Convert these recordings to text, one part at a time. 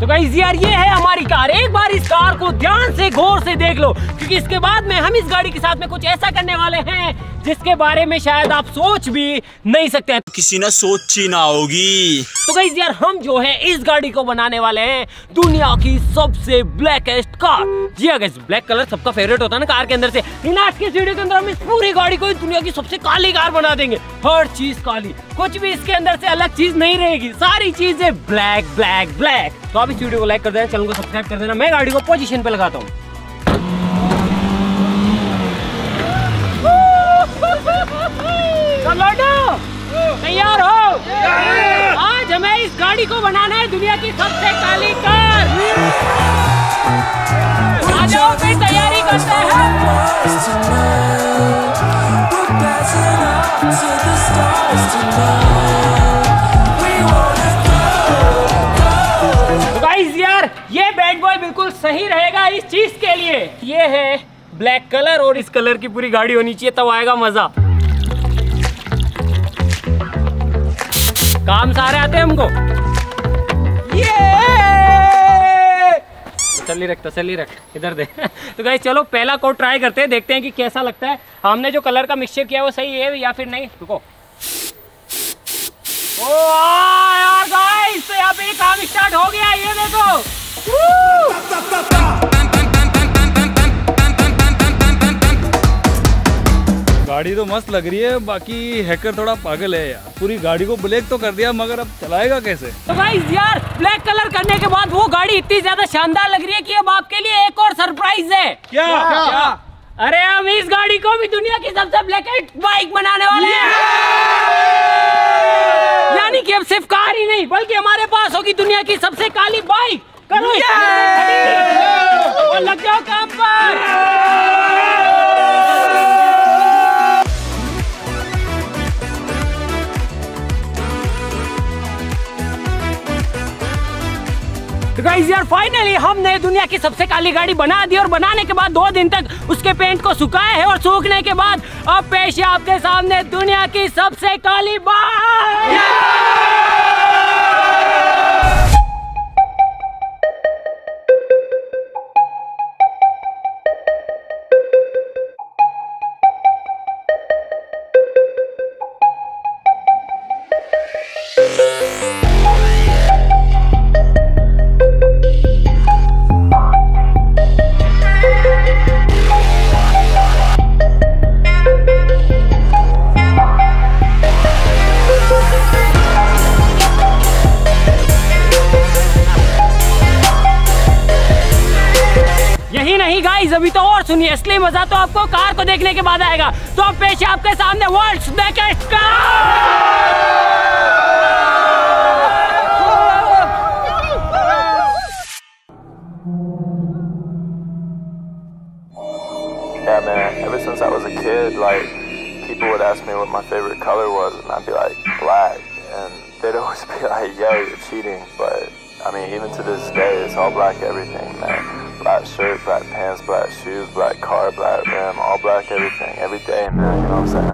तो गाइस यार ये है हमारी कार। एक बार इस कार को ध्यान से गौर से देख लो, क्योंकि इसके बाद में हम इस गाड़ी के साथ में कुछ ऐसा करने वाले हैं जिसके बारे में शायद आप सोच भी नहीं सकते हैं, किसी ने सोची ना होगी। तो गाइस यार हम जो है इस गाड़ी को बनाने वाले हैं दुनिया की सबसे ब्लैकेस्ट कार। जी हाँ गाइस, ब्लैक कलर सबका फेवरेट होता है ना कार के अंदर से। आज के वीडियो के अंदर हम इस पूरी गाड़ी को दुनिया की सबसे काली कार बना देंगे। हर चीज काली, कुछ भी इसके अंदर से अलग चीज नहीं रहेगी, सारी चीजें ब्लैक ब्लैक ब्लैक। तो आप इस वीडियो को लाइक कर देना, चैनल को सब्सक्राइब कर देना। मैं गाड़ी को पोजीशन पे लगाता हूँ। तैयार हो? आज हमें इस गाड़ी को बनाना है दुनिया की सबसे काली कार। आ जाओ फिर तैयारी करते हैं। तो गाइस यार ये बैड बॉय बिल्कुल सही रहेगा इस चीज के लिए। ये है ब्लैक कलर और इस कलर की पूरी गाड़ी होनी चाहिए, तब आएगा मजा। काम सारे आते हैं हमको। ये तसल्ली रख इधर दे। तो गाइस चलो पहला कोट ट्राई करते हैं, देखते हैं कि कैसा लगता है। हमने जो कलर का मिक्सचर किया वो सही है या फिर नहीं। रुको। ओ यार गाइस यहाँ पे काम स्टार्ट हो गया, ये देखो। गाड़ी तो मस्त लग रही है, बाकी हैकर थोड़ा पागल है यार। पूरी गाड़ी को ब्लैक तो कर दिया, मगर अब चलाएगा कैसे? तो गाइस यार ब्लैक कलर करने के बाद वो गाड़ी इतनी ज्यादा शानदार लग रही है कि अब आपके लिए एक और सरप्राइज है। क्या? अरे हम इस गाड़ी को भी दुनिया की सबसे ब्लैकेस्ट बाइक बनाने वाले हैं। यानी कि अब सिर्फ कार ही नहीं बल्कि हमारे पास होगी दुनिया की सबसे काली बाइक। करो और लग जाओ काम पर। तो गाइस यार फाइनली हमने दुनिया की सबसे काली गाड़ी बना दी और बनाने के बाद 2 दिन तक उसके पेंट को सुखाया है और सूखने के बाद अब पेश है आपके सामने दुनिया की सबसे काली बाइक। यही नहीं गाइस, अभी तो और सुनिए, असली मजा तो आपको कार को देखने के बाद आएगा। तो अब पेश है आपके सामने world's blackest car. Yeah, man, ever since I was a kid, like, people would ask me what my favorite color was, and I'd be like, black, and they'd always be like, yo, you're cheating, but, I mean, even to this day, it's all black everything, man. Black shirt, black pants, black shoes, black car, black rim, all black everything, every day, man, you know what I'm saying?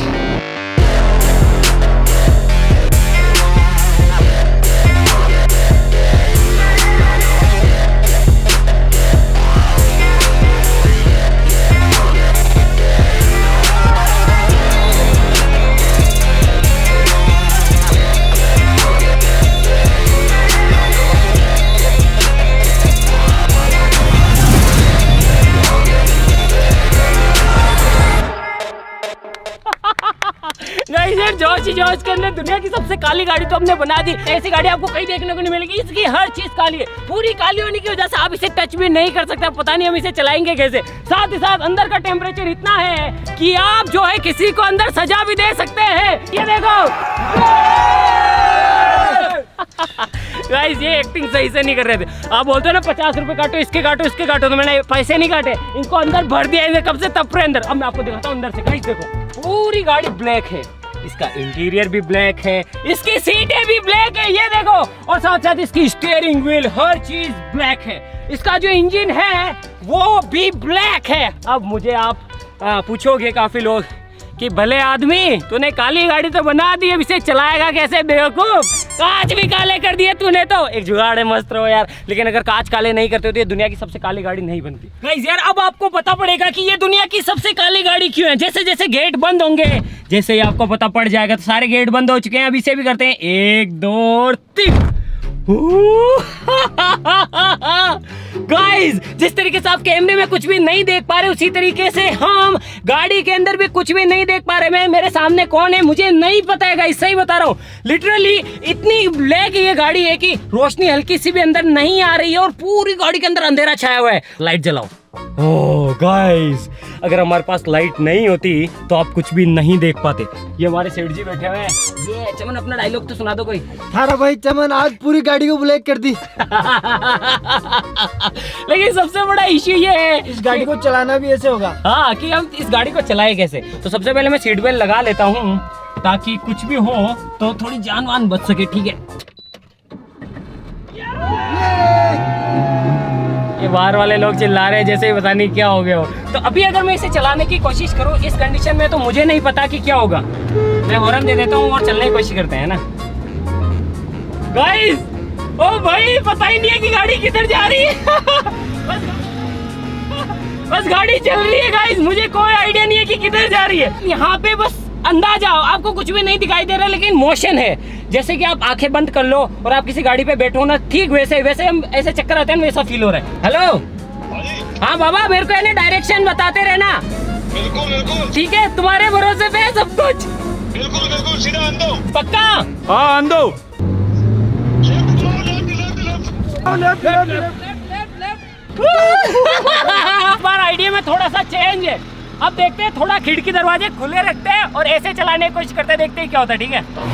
जोश के अंदर दुनिया की सबसे काली गाड़ी तो हमने बना दी। ऐसी गाड़ी आपको कहीं देखने को नहीं मिलेगी, इसकी हर चीज काली है। पूरी काली होने की वजह से आप इसे टच भी नहीं कर सकते, पता नहीं हम इसे चलाएंगे कैसे। साथ ही साथ अंदर का टेम्परेचर इतना है कि आप जो है किसी को अंदर सजा भी दे सकते हैं। ये देखो गाइस, ये एक्टिंग सही से नहीं कर रहे थे। आप बोलते हो ना 50 रुपए काटो, इसके काटो, इसके काटो, तो मैंने पैसे नहीं काटे, इनको अंदर भर दिया कब से तब अंदर। अब मैं आपको दिखाता हूँ अंदर से। गाइस देखो पूरी गाड़ी ब्लैक है, इसका इंटीरियर भी ब्लैक है, इसकी सीटें भी ब्लैक है, ये देखो, और साथ साथ इसकी स्टीयरिंग व्हील, हर चीज ब्लैक है। इसका जो इंजन है वो भी ब्लैक है। अब मुझे आप पूछोगे काफी लोग कि भले आदमी तूने काली गाड़ी तो बना दी, अब इसे चलाएगा कैसे बेवकूफ? कांच भी काले कर दिए तूने तो। एक जुगाड़ है, मस्त रहो यार। लेकिन अगर कांच काले नहीं करते तो ये दुनिया की सबसे काली गाड़ी नहीं बनती। गाइस यार अब आपको पता पड़ेगा कि ये दुनिया की सबसे काली गाड़ी क्यों है। जैसे जैसे गेट बंद होंगे, जैसे ही आपको पता पड़ जाएगा, तो सारे गेट बंद हो चुके हैं। अब इसे भी करते हैं 1 2 3। गाइस जिस तरीके से आप कैमरे में कुछ भी नहीं देख पा रहे, उसी तरीके से हम गाड़ी के अंदर भी कुछ भी नहीं देख पा रहे। मैं मेरे सामने कौन है मुझे नहीं पता है गाइस, सही बता रहा हूँ। लिटरली इतनी ब्लैक ये गाड़ी है कि रोशनी हल्की सी भी अंदर नहीं आ रही है और पूरी गाड़ी के अंदर अंधेरा छाया हुआ है। लाइट जलाओ। ओह गाइस अगर हमारे पास लाइट नहीं होती तो आप कुछ भी नहीं देख पाते। ये हमारे सेठ जी बैठे हुए हैं। ये चमन अपना डायलॉग तो सुना दो कोई। थारा भाई चमन आज पूरी गाड़ी को ब्लैक कर दी। लेकिन सबसे बड़ा इश्यू ये है, इस गाड़ी को चलाना भी ऐसे होगा। हाँ कि हम इस गाड़ी को चलाए कैसे। तो सबसे पहले मैं सीट बेल्ट लगा लेता हूँ ताकि कुछ भी हो तो थोड़ी जान वान बच सके। ठीक है ये बाहर वाले लोग चिल्ला रहे हैं जैसे ही पता नहीं क्या हो गया हो। तो अभी अगर मैं इसे चलाने की कोशिश करूँ इस कंडीशन में तो मुझे नहीं पता कि क्या होगा। मैं हॉर्न दे देता हूँ और चलने की कोशिश करते हैं ना। गाइस ओ भाई पता ही नहीं है कि गाड़ी किधर जा रही है। बस गाड़ी चल रही है गाइस, मुझे कोई आइडिया नहीं है कि किधर जा रही है। यहाँ पे बस अंदाजा आपको कुछ भी नहीं दिखाई दे रहा लेकिन मोशन है। जैसे कि आप आंखें बंद कर लो और आप किसी गाड़ी पे बैठो ना, ठीक वैसे हम ऐसे चक्कर आते हैं वैसा फील हो रहा है। हेलो हाँ बाबा मेरे को है डायरेक्शन बताते रहना। बिल्कुल ठीक है तुम्हारे भरोसे पे है सब कुछ। बिल्कुल सीधा अंदो। पक्का? हाँ अंदो। बार आइडिया में थोड़ा सा चेंज है। अब देखते हैं, थोड़ा खिड़की दरवाजे खुले रखते हैं और ऐसे चलाने की कोशिश करते हैं, देखते हैं क्या होता है। ठीक है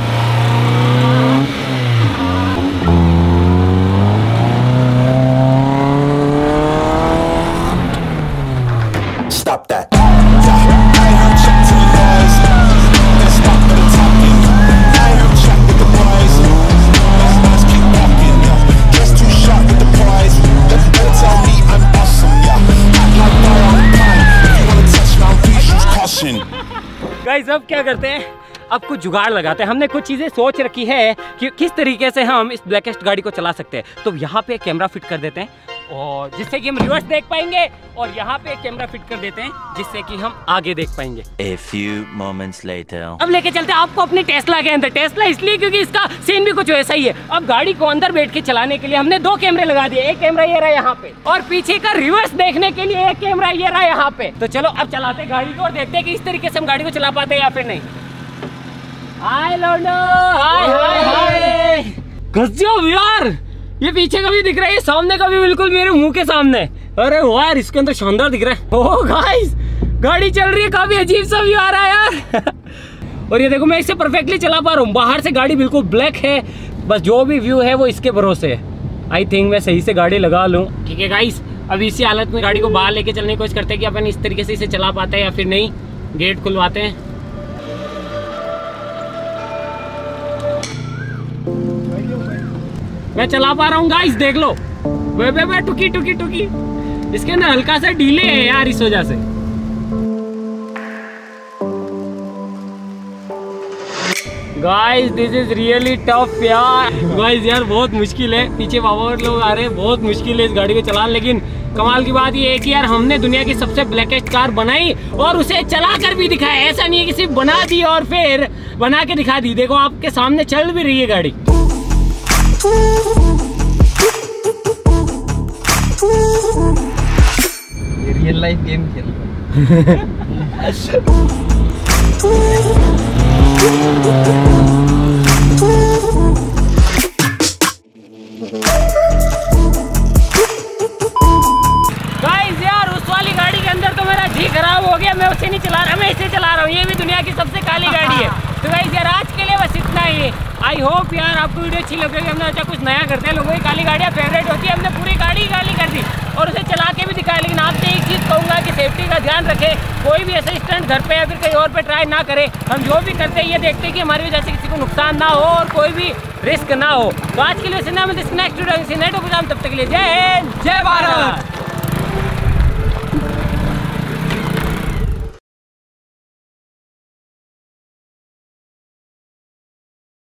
Stop that. Yeah, I heard check to the boys. Let's stop the talking. I heard check with the boys. Let's keep walking. Yeah, just too sharp with the prize. They'll tell me I'm awesome. Yeah, act like they're on time. If you wanna touch my please use caution. Guys अब क्या करते हैं, अब कुछ जुगाड़ लगाते हैं। हमने कुछ चीजें सोच रखी है कि किस तरीके से हम इस ब्लैकेस्ट गाड़ी को चला सकते हैं। तो यहाँ पे कैमरा फिट कर देते हैं और जिससे कि हम रिवर्स देख पाएंगे, और यहाँ पे कैमरा फिट कर देते हैं जिससे कि हम आगे देख पाएंगे। A few moments later. अब लेके चलते हैं आपको अपनी टेस्ला के अंदर। टेस्ला इसलिए क्योंकि इसका सीन भी कुछ वैसा ही है। अब गाड़ी को अंदर बैठ के चलाने के लिए हमने 2 कैमरे लगा दिए। एक कैमरा ये रहा यहाँ पे और पीछे का रिवर्स देखने के लिए एक कैमरा ये रहा यहाँ पे। तो चलो अब चलाते हैं गाड़ी को और देखते हैं कि इस तरीके से हम गाड़ी को चला पाते हैं या फिर नहीं। हाय लोडो, हाय हाय हाय। गजब यार, ये पीछे का भी दिख रहा है, ये सामने का भी बिल्कुल मेरे मुंह के सामने। अरे वाह यार इसके अंदर शानदार दिख रहा है। ओह गाइस गाड़ी चल रही है, काफी अजीब सा व्यू आ रहा है यार। और ये देखो मैं इसे परफेक्टली चला पा रहा हूँ। बाहर से गाड़ी बिल्कुल ब्लैक है, बस जो भी व्यू है वो इसके भरोसे है। आई थिंक मैं सही से गाड़ी लगा लूँ। ठीक है गाइस अब इसी हालत में गाड़ी को बाहर लेके चलने की कोशिश करते हैं कि अपन इस तरीके से इसे चला पाते हैं या फिर नहीं। गेट खुलवाते हैं। मैं चला पा रहा हूँ गाइस, देख लो। वे टुकी टुकी टुकी, इसके अंदर हल्का सा डीले है यार इस वजह से। Guys this is really tough यार। गाइस यार बहुत मुश्किल है, पीछे बाबा लोग आ रहे हैं, बहुत मुश्किल है इस गाड़ी को चलाना। लेकिन कमाल की बात ये है कि यार हमने दुनिया की सबसे ब्लैकेस्ट कार बनाई और उसे चला कर भी दिखाया। ऐसा नहीं है कि सिर्फ बना दी और फिर बना के दिखा दी। देखो आपके सामने चल भी रही है गाड़ी। रियल लाइफ गेम खेल रहा गाइस यार उस वाली गाड़ी के अंदर तो मेरा जी खराब हो गया, मैं उसे नहीं चला रहा, मैं इसे चला रहा हूँ। ये भी दुनिया की सबसे काली गाड़ी है। तो गाइस यार आज के लिए बस इतना ही। आई होप यार आपको वीडियो अच्छी लगेगी। हमने अच्छा कुछ नया करते हैं, लोगों की काली गाड़ियाँ फेवरेट होती है, हमने पूरी गाड़ी काली कर दी और उसे चला के भी दिखाया। लेकिन आपसे एक चीज़ कहूँगा कि सेफ्टी का ध्यान रखें, कोई भी ऐसा स्टंट घर पे या फिर कहीं और पे ट्राई ना करे। हम जो भी करते हैं ये देखते हैं कि हमारी वजह से किसी को नुकसान ना हो और कोई भी रिस्क ना हो। तो आज के लिए नेक्स्ट वीडियो तब तक के लिए जय हिंद जय भारत।